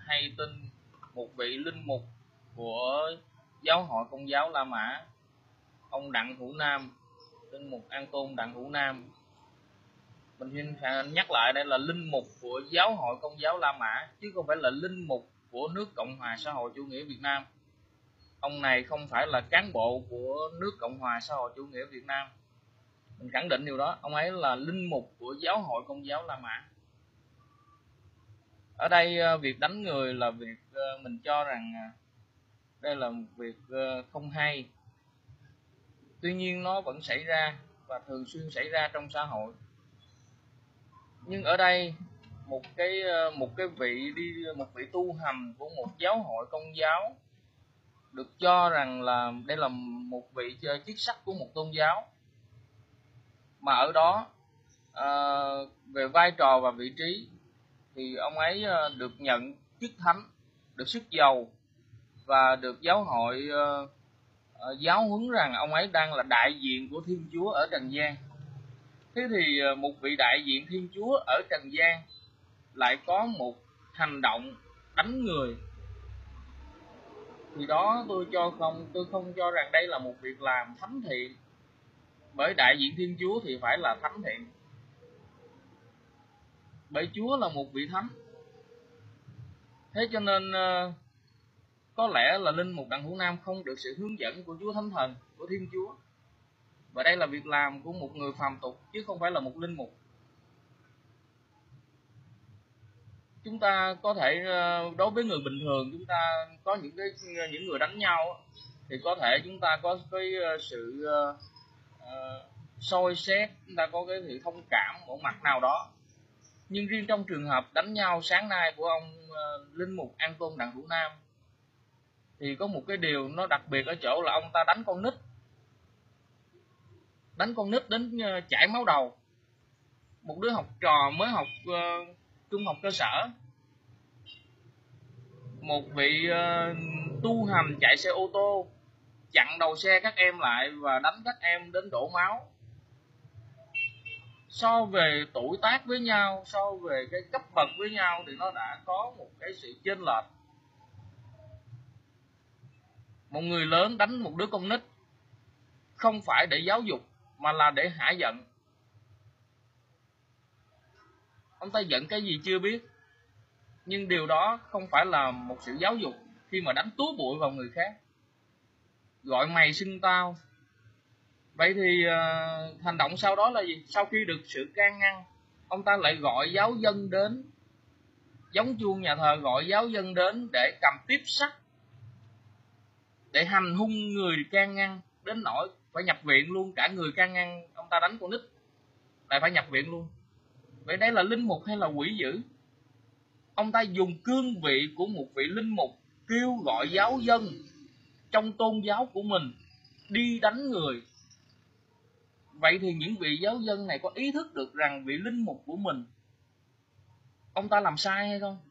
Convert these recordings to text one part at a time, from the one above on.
hay tin một vị linh mục của giáo hội Công giáo La Mã, ông Đặng Hữu Nam, linh mục An Tôn Đặng Hữu Nam. Mình xin nhắc lại, đây là linh mục của giáo hội Công giáo La Mã chứ không phải là linh mục của nước Cộng hòa xã hội chủ nghĩa Việt Nam. Ông này không phải là cán bộ của nước Cộng hòa xã hội chủ nghĩa Việt Nam. Mình khẳng định điều đó. Ông ấy là linh mục của giáo hội Công giáo La Mã. Ở đây việc đánh người là việc mình cho rằng đây là một việc không hay. Tuy nhiên nó vẫn xảy ra và thường xuyên xảy ra trong xã hội. Nhưng ở đây một cái vị tu hành của một giáo hội Công giáo được cho rằng là đây là một vị chức sắc của một tôn giáo, mà ở đó về vai trò và vị trí thì ông ấy được nhận chức thánh, được sức dầu và được giáo hội giáo huấn rằng ông ấy đang là đại diện của Thiên Chúa ở trần gian. Thế thì một vị đại diện Thiên Chúa ở trần gian lại có một hành động đánh người, thì đó tôi không cho rằng đây là một việc làm thánh thiện. Bởi đại diện Thiên Chúa thì phải là thánh thiện, bởi Chúa là một vị thánh. Thế cho nên có lẽ là linh mục Đặng Hữu Nam không được sự hướng dẫn của Chúa Thánh Thần, của Thiên Chúa. Và đây là việc làm của một người phàm tục chứ không phải là một linh mục. Chúng ta có thể đối với người bình thường, chúng ta có những người đánh nhau thì có thể chúng ta có cái sự soi xét, chúng ta có cái sự thông cảm một mặt nào đó. Nhưng riêng trong trường hợp đánh nhau sáng nay của ông linh mục An Tôn Đặng Hữu Nam thì có một cái điều nó đặc biệt ở chỗ là ông ta đánh con nít đến chảy máu đầu. Một đứa học trò mới học trung học cơ sở, một vị tu hành chạy xe ô tô chặn đầu xe các em lại và đánh các em đến đổ máu. So về tuổi tác với nhau, so về cái cấp bậc với nhau thì nó đã có một cái sự chênh lệch. Một người lớn đánh một đứa con nít không phải để giáo dục mà là để hả giận. Ông ta giận cái gì chưa biết, nhưng điều đó không phải là một sự giáo dục khi mà đánh túa bụi vào người khác, gọi mày xưng tao. Vậy thì hành động sau đó là gì? Sau khi được sự can ngăn, ông ta lại gọi giáo dân đến, giống chuông nhà thờ gọi giáo dân đến để cầm tiếp sắt, để hành hung người can ngăn đến nỗi phải nhập viện luôn. Cả người can ngăn ông ta đánh con nít lại phải nhập viện luôn. Vậy đây là linh mục hay là quỷ dữ? Ông ta dùng cương vị của một vị linh mục kêu gọi giáo dân trong tôn giáo của mình đi đánh người. Vậy thì những vị giáo dân này có ý thức được rằng vị linh mục của mình ông ta làm sai hay không?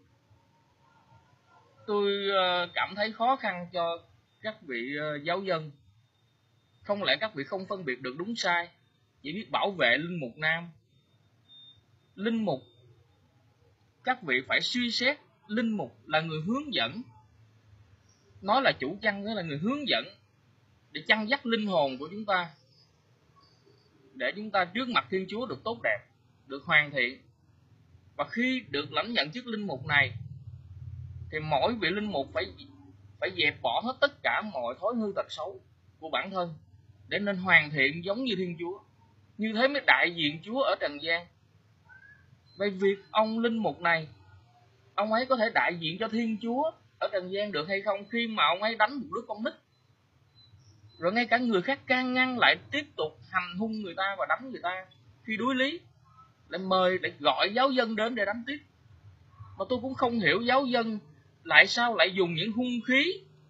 Tôi cảm thấy khó khăn cho các vị giáo dân. Không lẽ các vị không phân biệt được đúng sai, chỉ biết bảo vệ linh mục nam? Linh mục, các vị phải suy xét linh mục là người hướng dẫn. Nói là chủ chăn nghĩa là người hướng dẫn để chăn dắt linh hồn của chúng ta, để chúng ta trước mặt Thiên Chúa được tốt đẹp, được hoàn thiện. Và khi được lãnh nhận chức linh mục này thì mỗi vị linh mục phải dẹp bỏ hết tất cả mọi thói hư tật xấu của bản thân để nên hoàn thiện giống như Thiên Chúa. Như thế mới đại diện Chúa ở trần gian. Vậy việc ông linh mục này, ông ấy có thể đại diện cho Thiên Chúa ở trần gian được hay không, khi mà ông ấy đánh một đứa con nít, rồi ngay cả người khác can ngăn lại tiếp tục hành hung người ta và đánh người ta, khi đối lý lại mời, để gọi giáo dân đến để đánh tiếp. Mà tôi cũng không hiểu giáo dân lại sao lại dùng những hung khí.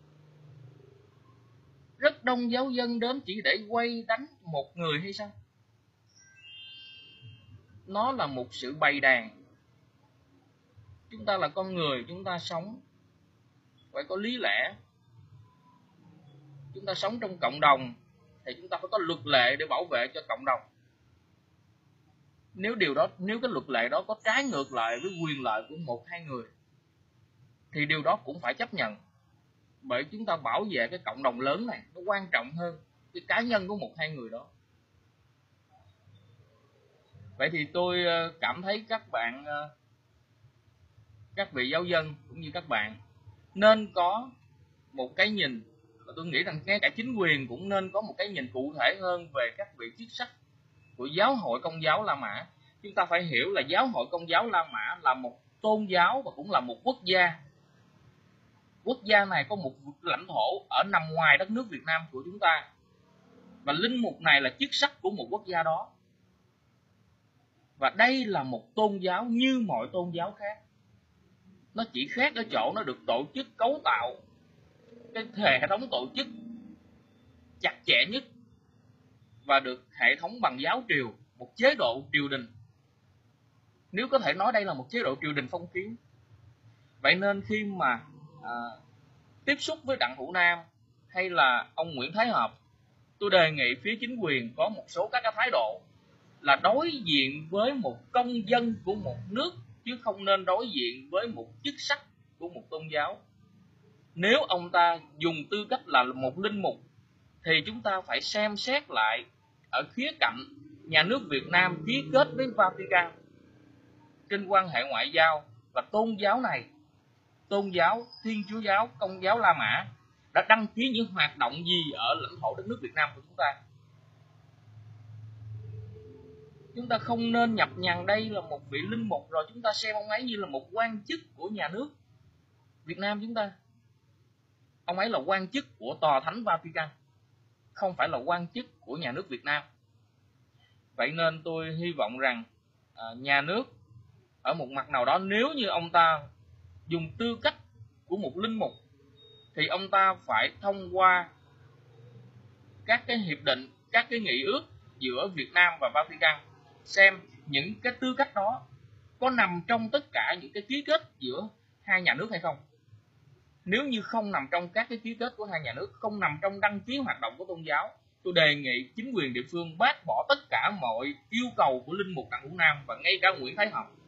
Rất đông giáo dân đến chỉ để quay đánh một người hay sao? Nó là một sự bày đàn. Chúng ta là con người, chúng ta sống phải có lý lẽ. Chúng ta sống trong cộng đồng thì chúng ta phải có luật lệ để bảo vệ cho cộng đồng. Nếu cái luật lệ đó có trái ngược lại với quyền lợi của một hai người thì điều đó cũng phải chấp nhận, bởi chúng ta bảo vệ cái cộng đồng lớn này nó quan trọng hơn cái cá nhân của một hai người đó. Vậy thì tôi cảm thấy các vị giáo dân cũng như các bạn nên có một cái nhìn, và tôi nghĩ rằng ngay cả chính quyền cũng nên có một cái nhìn cụ thể hơn về các vị chức sắc của Giáo hội Công giáo La Mã. Chúng ta phải hiểu là Giáo hội Công giáo La Mã là một tôn giáo và cũng là một quốc gia. Quốc gia này có một lãnh thổ ở nằm ngoài đất nước Việt Nam của chúng ta, và linh mục này là chức sắc của một quốc gia đó. Và đây là một tôn giáo như mọi tôn giáo khác. Nó chỉ khác ở chỗ nó được tổ chức cấu tạo, cái hệ thống tổ chức chặt chẽ nhất, và được hệ thống bằng giáo triều, một chế độ triều đình. Nếu có thể nói đây là một chế độ triều đình phong kiến. Vậy nên khi mà tiếp xúc với Đặng Hữu Nam hay là ông Nguyễn Thái Hợp, tôi đề nghị phía chính quyền có một số các cái thái độ là đối diện với một công dân của một nước, chứ không nên đối diện với một chức sắc của một tôn giáo. Nếu ông ta dùng tư cách là một linh mục thì chúng ta phải xem xét lại ở khía cạnh nhà nước Việt Nam ký kết với Vatican trên quan hệ ngoại giao, và tôn giáo này, tôn giáo Thiên Chúa giáo Công giáo La Mã đã đăng ký những hoạt động gì ở lãnh thổ đất nước Việt Nam của chúng ta. Chúng ta không nên nhập nhằng đây là một vị linh mục rồi chúng ta xem ông ấy như là một quan chức của nhà nước Việt Nam chúng ta. Ông ấy là quan chức của Tòa Thánh Vatican, không phải là quan chức của nhà nước Việt Nam. Vậy nên tôi hy vọng rằng nhà nước ở một mặt nào đó, nếu như ông ta dùng tư cách của một linh mục thì ông ta phải thông qua các cái hiệp định, các cái nghị ước giữa Việt Nam và Vatican, xem những cái tư cách đó có nằm trong tất cả những cái ký kết giữa hai nhà nước hay không. Nếu như không nằm trong các cái ký kết của hai nhà nước, không nằm trong đăng ký hoạt động của tôn giáo, tôi đề nghị chính quyền địa phương bác bỏ tất cả mọi yêu cầu của linh mục Đặng Hữu Nam và ngay cả Nguyễn Thái Học.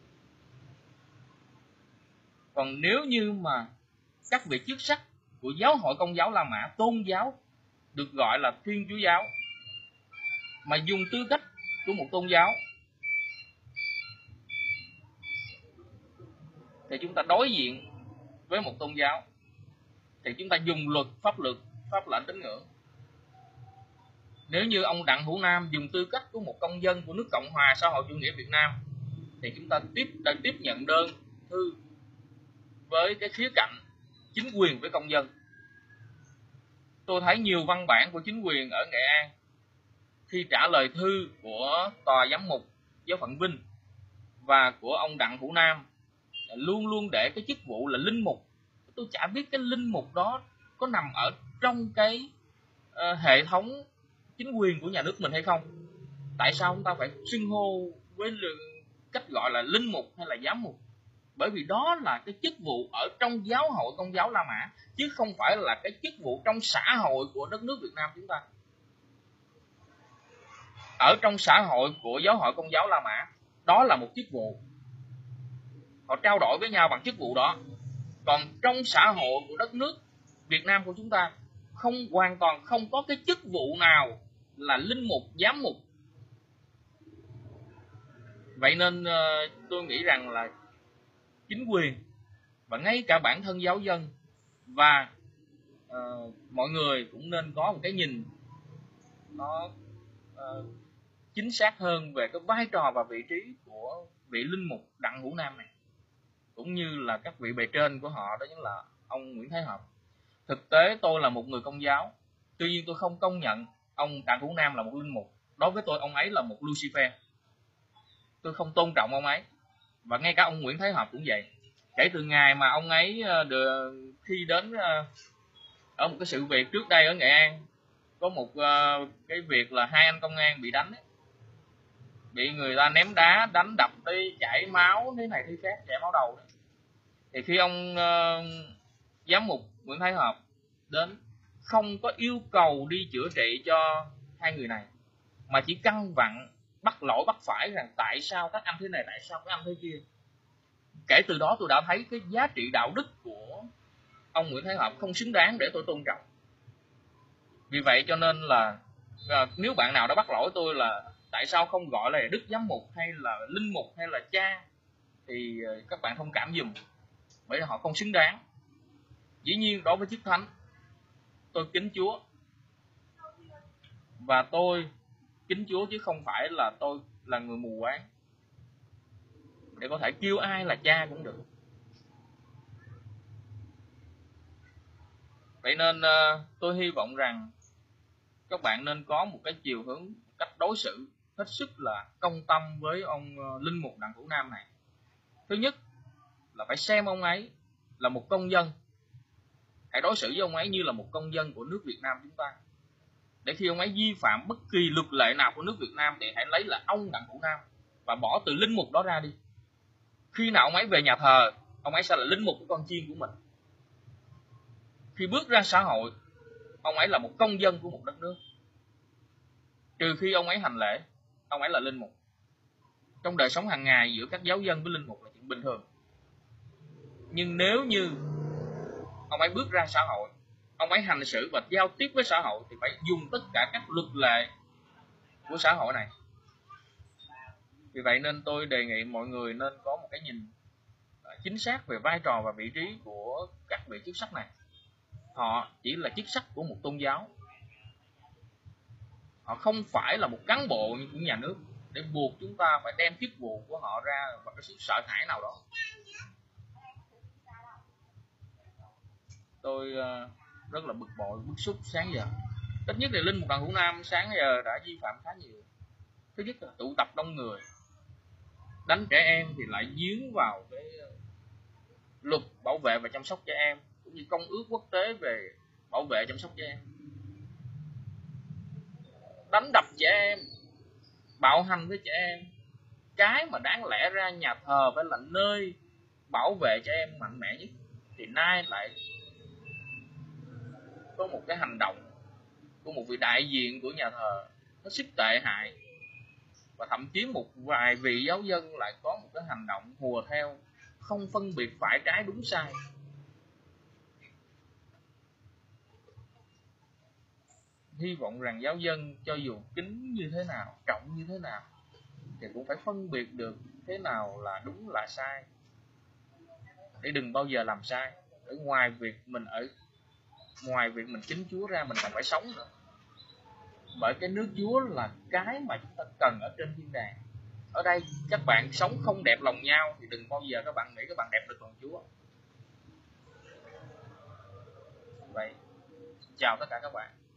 Còn nếu như mà các vị chức sắc của Giáo hội Công giáo La Mã, tôn giáo được gọi là Thiên Chúa giáo, mà dùng tư cách của một tôn giáo, thì chúng ta đối diện với một tôn giáo thì chúng ta dùng luật, pháp luật, pháp lệnh tín ngưỡng. Nếu như ông Đặng Hữu Nam dùng tư cách của một công dân của nước Cộng hòa xã hội chủ nghĩa Việt Nam thì chúng ta tiếp nhận đơn thư với cái khía cạnh chính quyền với công dân. Tôi thấy nhiều văn bản của chính quyền ở Nghệ An khi trả lời thư của tòa giám mục giáo phận Vinh và của ông Đặng Hữu Nam luôn luôn để cái chức vụ là linh mục. Tôi chả biết cái linh mục đó có nằm ở trong cái hệ thống chính quyền của nhà nước mình hay không. Tại sao chúng ta phải xưng hô với cách gọi là linh mục hay là giám mục? Bởi vì đó là cái chức vụ ở trong Giáo hội Công giáo La Mã, chứ không phải là cái chức vụ trong xã hội của đất nước Việt Nam chúng ta. Ở trong xã hội của Giáo hội Công giáo La Mã, đó là một chức vụ, họ trao đổi với nhau bằng chức vụ đó. Còn trong xã hội của đất nước Việt Nam của chúng ta, hoàn toàn không có cái chức vụ nào là linh mục, giám mục. Vậy nên tôi nghĩ rằng là chính quyền và ngay cả bản thân giáo dân và mọi người cũng nên có một cái nhìn nó chính xác hơn về cái vai trò và vị trí của vị linh mục Đặng Hữu Nam này, cũng như là các vị bề trên của họ, đó chính là ông Nguyễn Thái Hợp. Thực tế tôi là một người Công giáo, tuy nhiên tôi không công nhận ông Đặng Hữu Nam là một linh mục. Đối với tôi, ông ấy là một Lucifer. Tôi không tôn trọng ông ấy. Và ngay cả ông Nguyễn Thái Hợp cũng vậy. Kể từ ngày mà ông ấy khi đến ở một cái sự việc trước đây ở Nghệ An, có một cái việc là hai anh công an bị đánh ấy, bị người ta ném đá, đánh đập đi, chảy máu thế này thế khác, chảy máu đầu đấy. Thì khi ông giám mục Nguyễn Thái Hợp đến, không có yêu cầu đi chữa trị cho hai người này, mà chỉ căn vặn bắt lỗi bắt phải rằng tại sao các anh thế này, tại sao các anh thế kia. kể từ đó tôi đã thấy cái giá trị đạo đức của ông Nguyễn Thái Hợp không xứng đáng để tôi tôn trọng. Vì vậy cho nên là nếu bạn nào đã bắt lỗi tôi là tại sao không gọi là đức giám mục hay là linh mục hay là cha, thì các bạn thông cảm giùm, bởi vì họ không xứng đáng. Dĩ nhiên đối với chức thánh, tôi kính Chúa, và tôi kính Chúa chứ không phải là tôi là người mù quáng để có thể kêu ai là cha cũng được. Vậy nên tôi hy vọng rằng các bạn nên có một cái chiều hướng, cách đối xử hết sức là công tâm với ông linh mục Đặng Hữu Nam này. Thứ nhất là phải xem ông ấy là một công dân, hãy đối xử với ông ấy như là một công dân của nước Việt Nam chúng ta. Để khi ông ấy vi phạm bất kỳ luật lệ nào của nước Việt Nam thì hãy lấy là ông Đặng Hữu Nam và bỏ từ linh mục đó ra đi. Khi nào ông ấy về nhà thờ, ông ấy sẽ là linh mục của con chiên của mình. Khi bước ra xã hội, ông ấy là một công dân của một đất nước. Trừ khi ông ấy hành lễ, ông ấy là linh mục. Trong đời sống hàng ngày giữa các giáo dân với linh mục là chuyện bình thường. Nhưng nếu như ông ấy bước ra xã hội, ông ấy hành xử và giao tiếp với xã hội thì phải dùng tất cả các luật lệ của xã hội này. Vì vậy nên tôi đề nghị mọi người nên có một cái nhìn chính xác về vai trò và vị trí của các vị chức sắc này. Họ chỉ là chức sắc của một tôn giáo. Họ không phải là một cán bộ của nhà nước để buộc chúng ta phải đem chức vụ của họ ra bằng cái sự sợ hãi nào đó. Tôi rất là bực bội, bức xúc sáng giờ. Ít nhất thì linh mục Đặng Hữu Nam sáng giờ đã vi phạm khá nhiều. Thứ nhất là tụ tập đông người, đánh trẻ em thì lại dướng vào cái luật bảo vệ và chăm sóc trẻ em, cũng như công ước quốc tế về bảo vệ chăm sóc trẻ em. Đánh đập trẻ em, bạo hành với trẻ em. Cái mà đáng lẽ ra nhà thờ phải là nơi bảo vệ trẻ em mạnh mẽ nhất, thì nay lại có một cái hành động của một vị đại diện của nhà thờ nó sức tệ hại, và thậm chí một vài vị giáo dân lại có một cái hành động hùa theo, không phân biệt phải trái đúng sai. Hy vọng rằng giáo dân cho dù kính như thế nào, trọng như thế nào, thì cũng phải phân biệt được thế nào là đúng là sai, để đừng bao giờ làm sai. Ở ngoài việc mình kính Chúa ra, mình còn phải sống nữa. Bởi cái nước Chúa là cái mà chúng ta cần ở trên thiên đàng. Ở đây các bạn sống không đẹp lòng nhau thì đừng bao giờ các bạn nghĩ các bạn đẹp được lòng Chúa. Vậy chào tất cả các bạn.